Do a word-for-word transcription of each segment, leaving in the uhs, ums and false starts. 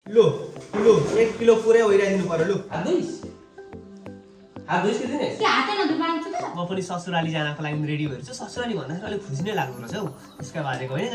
लु लु एक किलो पुरै ओइराइदिनु पर्यो लु हात धुइस हात धुइस कि दिने के हातै नधुमाउँछु त म पनि ससुराली जानको लागि रेडी भएर छु ससुराली भन्दाखेरि अलिक खुसी नै लाग्नु रहेछ हौ त्यसका बारेको होइन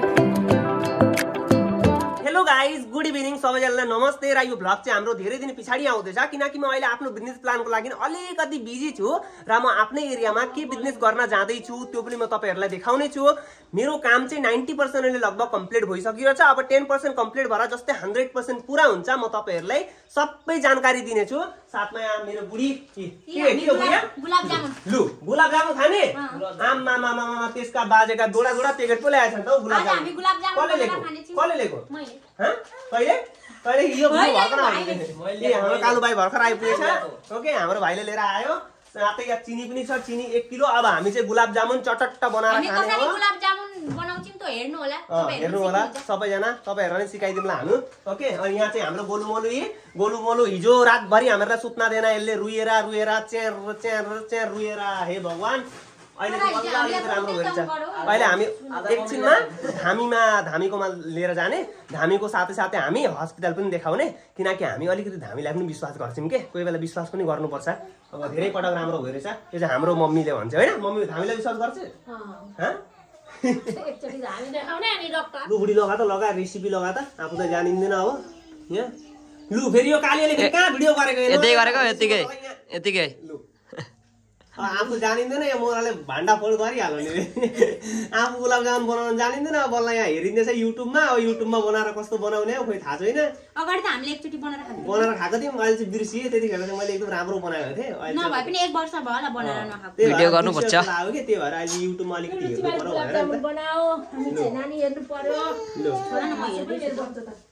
हेलो गाइज गुड इभिनिङ सबैजनालाई नमस्ते र यो भ्लग चाहिँ हाम्रो धेरै दिन पछाडि आउँदैछ किनकि म अहिले आफ्नो बिजनेस प्लानको लागि अलिकति बिजी छु र म आफ्नै एरियामा के बिजनेस गर्न जाँदैछु त्यो पनि म तपाईँहरूलाई देखाउने छु मेरो काम चाहिँ नाइन्टी पर्सेन्टले लगभग कम्प्लिट भइसकिरहेको छ अब टेन पर्सेन्ट कम्प्लिट भएर जस्तै हन्ड्रेड पर्सेन्ट पुरा हुन्छ म तपाईँहरूलाई सबै जानकारी दिनेछु साथमा मेरो बुढी के के गुलाब जामुन लु गुलाब जामुन खाने आमा मामा मामा त्यसका बाजेका दोडा दोडा प्याकेट पो ल्याएछ नि त गुलाब जामुन हामी गुलाब जामुन कसले ल्याएको कसले ल्याएको मैले ह कहिले कहिले यो भर्खर आइपुगेछ मैले हाम्रो कालु भाइ भर्खर आइपुगेछ ओके हाम्रो भाइले लिएर आयो साथै यहाँ चिनी पनि छ चिनी एक किलो अब हामी चाहिँ गुलाब जामुन चटट्ट बनाएर खाने हो गुलाब जामुन बनाउँछौं त हेर्नु होला हेर्नु होला सबैजना तपाईहरुले सिकाइदिउँला हाल्नु ओके अनि यहाँ चाहिँ हाम्रो गोलु मोलु यी गोलु मोलु हिजो रातभरि हामीलाई सुत्न दिएन यसले रुएर रुएर चेर चेर चेर रुएर हे भगवान अहिले बल्ल अलिकति राम्रो भइरहेछ अहिले हामी एकछिनमा धामीमा धामीकोमा लिएर जाने धामीको साथै साथै हामी हस्पिटल पनि देखाउने किनकि हामी अलिकति धामीलाई पनि विश्वास गर्छौं के कोही बेला विश्वास पनि गर्नुपर्छ अब धेरै पटक राम्रो भइरहेछ यो चाहिँ हाम्रो मम्मीले भन्छ हैन मम्मी धामीलाई विश्वास गर्छ ह एकचोटी धामी देखाउने अनि डाक्टर लु बुढी लगा त लगा रेसिपी लगा त आफू त जानिँदैन अब यहाँ लु फेरि यो कालीले कहाँ भिडियो गरेको यतै गरेको यतिकै यतिकै लु आफू जानिँदैन या मोराले भान्डा फोड गरिहाल्यो नि आफू गुलाब जामुन बनाउन जानिँदैन बल्ल यहाँ हेरिँदैछ युट्युबमा अब युट्युबमा बनाएर कस्तो बनाउने हो खोइ थाहा छैन अगाडि त हामीले एकचोटी बनाएर खाएको बनाएर खाएको थियौँ अहिले चाहिँ बिर्सिएँ त्यतिखेर चाहिँ मैले एकदम राम्रो बनाएको थिएँ अहिले नभए पनि एक वर्ष भयो होला बनाएर नखाएको भिडियो गर्नुपर्छ लाग्यो के त्यही भएर अहिले युट्युबमा अलिकति हेर्नु पर्यो भनेर बनाओ हामी चाहिँ नानी हेर्नु पर्यो लु छोरा न म हेर्दैछु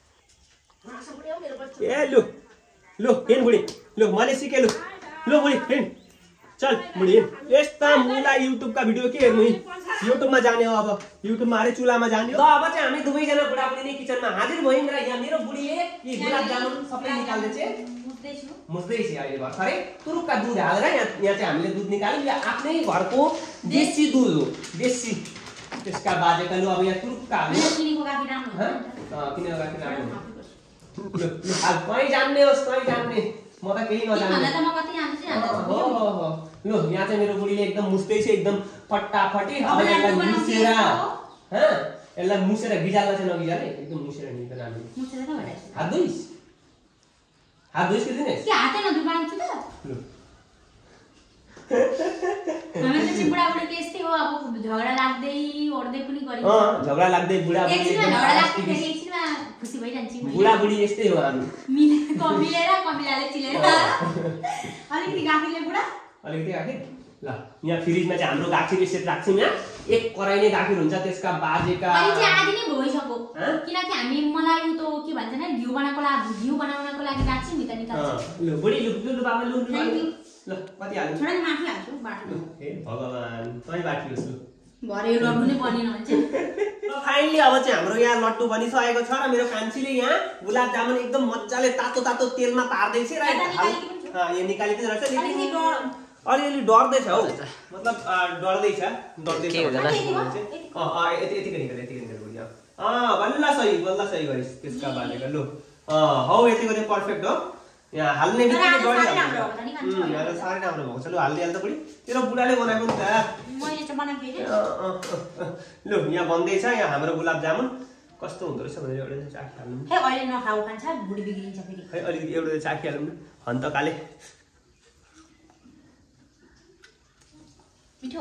ए लु लु हिँड बुढी लु मैले सिकेँ लु लु बुढी हिँड चल बुढी यस्ता मुला युट्युबका भिडियो के हेर्नु युट्युबमा जाने हो अब युट्युबमा अरे चुलामा जाने हो अब चाहिँ हामी दुवैजना बुढाबुढी नै किचनमा हाजिर भयौँ र यहाँ मेरो बुढीले यी गुलाब जामुन सबै निकाल्दै चाहिँ मुस्दैछु मुस्दैछ अहिले भर्खरै तुरुक्का दुध हालेर यहाँ यहाँ चाहिँ हामीले दुध निकाल्यौँ यो आफ्नै घरको देशी दुध हो देशी त्यसका बाजेका लु अब यहाँ तुरुक्का हाल्यो किनेको गाकी राम्रो ह किनेको गाकी राम्रो लु लु हाल कहीँ जान्ने होस् कहीँ जान्ने म त केही नजान्ने भन्दा त म कति जान्छु जान्छु हो हो हो लु यहाँ चाहिँ मेरो बुढीले एकदम मुस्दै छ एकदम फटाफटी अब यसलाई मुसेर ह यसलाई मुसेर गिजाल्न चाहिँ नगिजाले एकदम मुसेर निक्दैन हामी मुसेर त भइरहेछ हात धुइस हात धुइस कि दिनेश के हातै नधुमाउँछु त लु हामी त चाहिँ बुढाबुढी त्यस्तै हो अब झगडा लाग्दै ओर्दै पनि गरिन्छ अ झगडा लाग्दै बुढाबुढी एकछिनमा झगडा लाग्दै फेरि एकछिनमा खुसी भइजान्छ बुढाबुढी यस्तै हो हामी मिले कमिलेर कमिलाले चिलेर अलिकति गाकीले बुढा अलिकति गाकी ल यहाँ फ्रिजमा चाहिँ हाम्रो गाखीर सेट राख्छौँ यहाँ एक कराई नै गाखीर हुन्छ त्यसका बाजेका अहिले चाहिँ आदि नै भइसक्यो किनकि हामी मलाई उ त के भन्छ नि घिउ बनाउनको लागि घिउ बनाउनको लागि राख्छौँ नि त निकाल्छौँ ल बुढी लु लु बाबा लु लु ल कति हाल्नु छोरा माथि हाल्छु बाटो हे भगवान तै बाटियोस् लु भरे लड्डु नै बनिन भन्छ ल फाइनली अब चाहिँ हाम्रो यहाँ लड्डु बनिसकेको छ र मेरो कान्छीले यहाँ गुलाब जामुन एकदम मज्जाले तातो तातो तेलमा पार्दैछ र यो निकालिदिँदै रहेछ अलिअलि डर्दैछ हौ मतलब डर्दैछ डर्दैछ अँ अँ यतिकै निकाल्यो यतिकै निकाल्यो अँ बल्ल सही बल्ल सही गरिस् त्यसका बाजेका लु अँ हौ यतिको चाहिँ पर्फेक्ट हो यहाँ हाल्ने बित्तिकै डढिहाल्छ साह्रै राम्रो भएको छ लु हाल्दै हाल्दा बुढी तेरो बुढाले बनाएको नि त लु यहाँ बन्दैछ यहाँ हाम्रो गुलाब जामुन कस्तो हुँदो रहेछ भनेर एउटा चाखिहाल्नु है अहिले नखाऊ खान्छ बुढी बिग्रिन्छ फेरि है अलिकति एउटा चाखिहाल्नु हन्तकाले मिठो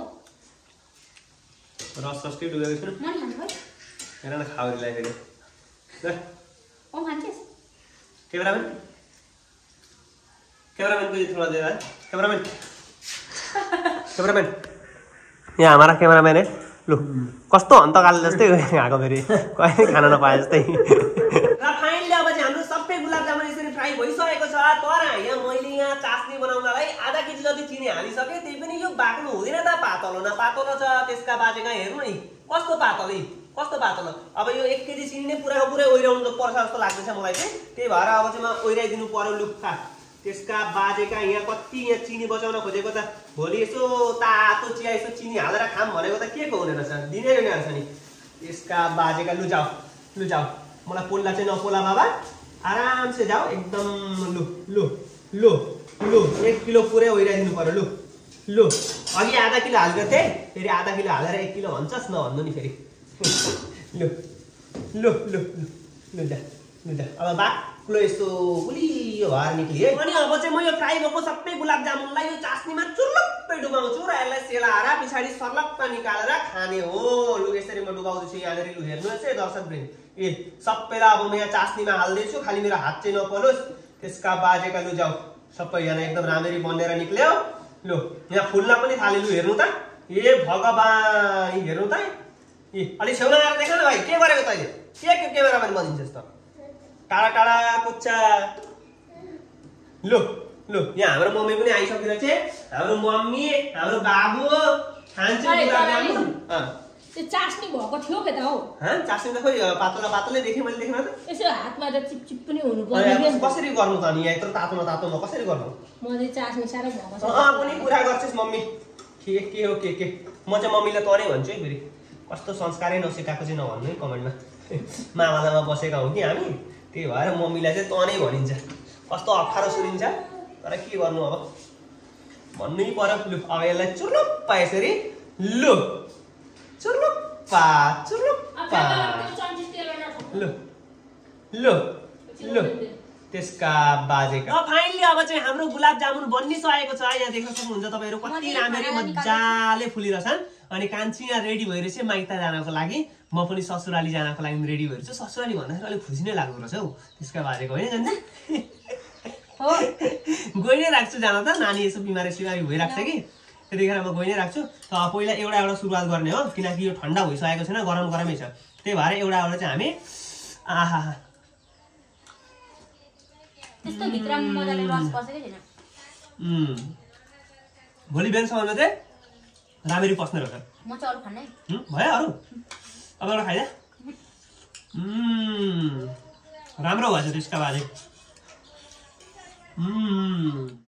रस रसकै डुबेको छु म नि खान्छु है हेर न खाउरीलाई फेरि ल ओ खान्छस् क्यामेराम्यान क्यामेराम्यान को थोड़ा दे रहा है कैमरामैन कैमरामैन यहाँ हमारा कैमरामैन है लु कस्तो हन्तकाल जस्तै आएको फेरि कहिले खान नपाए जस्तै र फाइनली अब चाहिँ हाम्रो सबै गुलाब जामुन यसरी फ्राई भइसकेको छ तर यहाँ मैले यहाँ चास्नी बनाउनलाई आधा केजी जति चिनी हालिसकेँ त्यही पनि यो बाक्लो हुँदैन त पातलो न पातलो छ त्यसका बाजेका हेर्नु नि कस्तो पातलो कस्तो पातलो अब यो एक केजी चिनी नै पुरा पुरै ओइराउनु पर्छ जस्तो लाग्दैछ मलाई चाहिँ त्यही भएर अब चाहिँ म ओइराइदिनु पर्यो लुक्का त्यसका बाजेका यहाँ कति यहाँ चिनी बचाउन खोजेको त भोलि यसो तातो चिया यसो चिनी हालेर खाम भनेको त के को हुने रहेछ दिनै हुने रहेछ नि त्यसका बाजेका लु जाऊ लु जाऊ मलाई पोल्ला चाहिँ नपोला बाबा आराम से जाऊ एकदम लु लु लु लु एक किलो पुरै ओइराइदिनु पर्यो लु लु अघि आधा किलो हालेको थिएँ फेरि आधा किलो हालेर एक किलो भन्छस् नभन्नु नि फेरि लु लु लु लु जा लु जा अब बाक्लो यस्तो गुलियो भएर निक्लियो अनि अब चाहिँ म यो फ्राई भएको सबै गुलाब जामुनलाई यो चास्नीमा चुर्लुप्पै डुबाउँछु र यसलाई सेलाएर पछाडि सर्लक्क निकालेर खाने हो लु यसरी म डुबाउँदैछु यहाँनिर लु हेर्नुहोस् है दर्शक वृन्द ए सबैलाई अब म यहाँ चास्नीमा हाल्दैछु खालि मेरो हात चाहिँ नपरोस् त्यसका बाजेका लु जाऊ सबैजना एकदम राम्ररी बनेर निक्ल्यो लु यहाँ फुल्न पनि थाल्यो लु हेर्नु त ए भगवान् हेर्नु त ए अलि छेउमा आएर देख न भाइ के गरेको तैँले के के क्यामेराम्यान बनिन्छस् त टाढा टाढा पुच्चा लु लु यहाँ हाम्रो मम्मी पनि आइसकेर चाहिँ हाम्रो मम्मी हाम्रो बाबु खान्छ गुलाब जामुन त्यो चास्नी भएको थियो के त हौ ह चास्नी त खोइ पातला पातलै देखेँ मैले देख्न त यसो हातमा त चिपचिप पनि हुनु पर्यो कसरी गर्नु त अनि यहाँ यत्रो तातोमा तातोमा कसरी गर्नु म चाहिँ चास्नी साह्रै भएको छ अँ पनि कुरा गर्छस् मम्मी के के हो के के म चाहिँ मम्मीलाई तरै भन्छु है फेरि कस्तो संस्कारै नसिकाएको चाहिँ नभन्नु है कमेन्टमा मामालामा बसेका हौँ कि हामी त्यही भएर मम्मीलाई चाहिँ तनै भनिन्छ कस्तो अप्ठ्यारो सुनिन्छ तर के गर्नु अब भन्नै पर्यो लु अब यसलाई चुर्लुप्पा यसरी लु चुर्लुप्पा चुर्लुप्पा लु लु लु त्यसका बाजेका फाइनली अब चाहिँ हाम्रो गुलाब जामुन बनिसकेको छ यहाँ देख्न सक्नुहुन्छ तपाईँहरू कति राम्ररी मजाले फुलिरहेछन् अनि कान्छी यहाँ रेडी भइरहेछ माइत जानको लागि म पनि ससुराली जानको लागि रेडी भइरहेछु ससुराली भन्दाखेरि अलिक खुसी नै लाग्दो रहेछ हौ त्यसका बाजेको होइन जान्छ गइ नै राख्छु जान त नानी यसो बिमारी सिमारी भइरहेको छ कि त्यतिखेर म गइ नै राख्छु त पहिला एउटा एउटा सुरुवात गर्ने हो किनकि यो ठन्डा भइसकेको छैन गरम गरमै छ त्यही भएर एउटा एउटा चाहिँ हामी आहा त्यस्तो भित्रमा मजाले रस पसेकै छैन भोलि बिहानसम्ममा चाहिँ राम्ररी पस्ने रहेछ म चाहिँ अरू खान्नै भयो अरू अब एउटा खाइदिए राम्रो भएछ त्यसका बाजे